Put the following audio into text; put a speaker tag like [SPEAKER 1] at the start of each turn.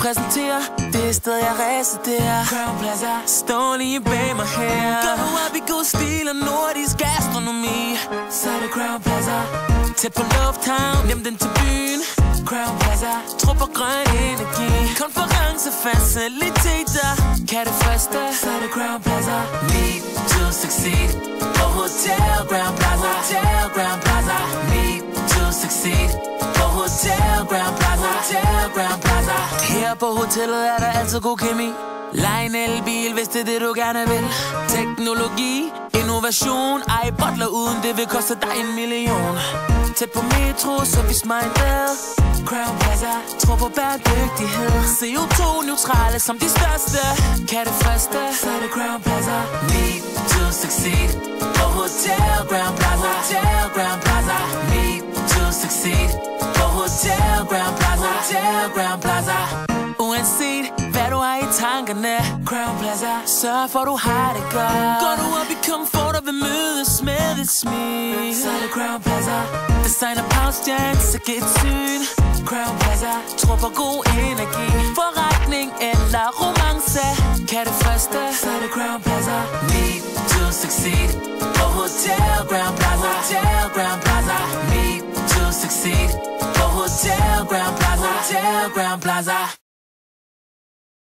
[SPEAKER 1] præsentere det sted, jeg residerer. Crowne Plaza, står lige bag mig her. Går du op i god stil og nordisk gastronomi, så er det Crowne Plaza. Tæt på lufthavn, nemt ind til byen. Crowne Plaza, tro på grøn energi. Konferencefaciliteter, kan det friste, så er det Crowne Plaza. Need to succeed på Hotel Crowne Plaza. Hotel Crowne Plaza. Need to succeed på Hotel Crowne Plaza. Hotel Crowne Plaza. Her på hotellet er der altid god kemi. Lej en elbil, hvis det er det du gerne vil. Teknologi, innovation. Ej, bottler uden det vil koste dig 1 million. Tæt på metro, så vi minded. Crowne Plaza, tror på bæredygtighed. CO2-neutrale som de største. Kan det friste, så er det Crowne Plaza. Need to succeed på Hotel Crowne Plaza. Hotel Crowne Plaza. Need to succeed på Hotel Crowne Plaza. Hotel Crowne Plaza. Uanset hvad du har i tankerne, Crowne Plaza, sørg for du har det godt. Går du op i komfort og vil mødes med et smil, så er det Crowne Plaza. Designer pausstjern, så giv et syn. Crowne Plaza, tror på god energi. Forretning eller romance, kan det friste, så er det Crowne Plaza. Need to succeed på Hotel Crowne Plaza. Hotel Crowne Plaza. Need to succeed på Hotel Crowne Plaza. Hotel Crowne Plaza.